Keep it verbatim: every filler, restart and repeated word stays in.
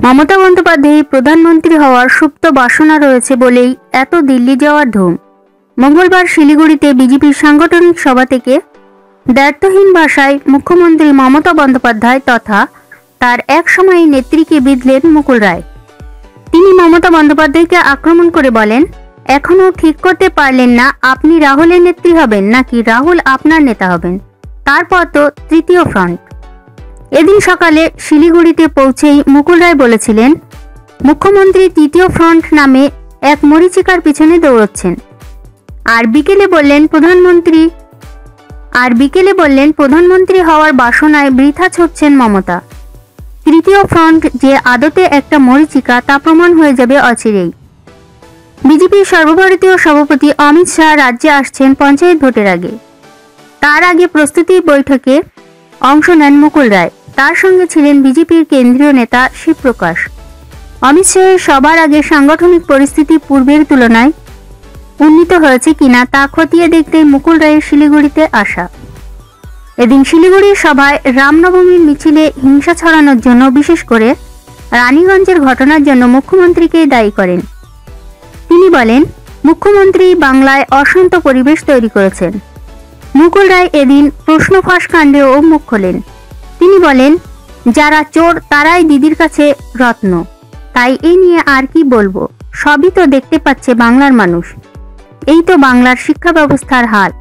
মমতা বন্দ্যোপাধ্যায় প্রধানমন্ত্রী হওয়ার সুপ্ত বাসনা রয়েছে বলেই এত দিল্লি যাওয়ার ধুম। মঙ্গলবার শিলিগুড়িতে বিজেপির সাংগঠনিক সভা থেকে দ্ব্যর্থহীন ভাষায় মুখ্যমন্ত্রী মমতা বন্দ্যোপাধ্যায় তথা তার এক সময় নেত্রীকে বিঁধলেন মুকুল রায়। তিনি মমতা বন্দ্যোপাধ্যায়কে আক্রমণ করে বলেন, এখনো ঠিক করতে পারলেন না আপনি রাহুলের নেত্রী হবেন নাকি রাহুল আপনার নেতা হবেন, তারপর তো তৃতীয় ফ্রন্ট। এদিন সকালে শিলিগুড়িতে পৌঁছেই মুকুল রায় বলেছিলেন, মুখ্যমন্ত্রী তৃতীয় ফ্রন্ট নামে এক মরীচিকার পিছনে দৌড়চ্ছেন। আর বিকেলে বললেন প্রধানমন্ত্রী আর বিকেলে বললেন প্রধানমন্ত্রী হওয়ার বাসনায় বৃথা ছুটছেন মমতা। তৃতীয় ফ্রন্ট যে আদতে একটা মরীচিকা তা প্রমাণ হয়ে যাবে অচিরেই। বিজেপির সর্বভারতীয় সভাপতি অমিত শাহ রাজ্যে আসছেন পঞ্চায়েত ভোটের আগে। তার আগে প্রস্তুতি বৈঠকে অংশ নেন মুকুল রায়। তার সঙ্গে ছিলেন বিজেপির কেন্দ্রীয় নেতা শিবপ্রকাশ। অমিত শাহের সবার আগে সাংগঠনিক পরিস্থিতি পূর্বের তুলনায় উন্নীত হয়েছে কিনা তা খতিয়ে দেখতে মুকুল রায়ের শিলিগুড়িতে আসা। এদিন শিলিগুড়ির সভায় রামনবমীর মিছিলে হিংসা ছড়ানোর জন্য, বিশেষ করে রানীগঞ্জের ঘটনার জন্য মুখ্যমন্ত্রীকেই দায়ী করেন। তিনি বলেন, মুখ্যমন্ত্রী বাংলায় অশান্ত পরিবেশ তৈরি করেছেন। মুকুল রায় এদিন প্রশ্ন ফাঁস কাণ্ডেও মুখ খোলেন। তিনি বলেন, যারা চোর তারাই দিদির কাছে রত্ন। তাই এই নিয়ে আর কি বলবো, সবই তো দেখতে পাচ্ছে বাংলার মানুষ। এই তো বাংলার শিক্ষা ব্যবস্থার হাল।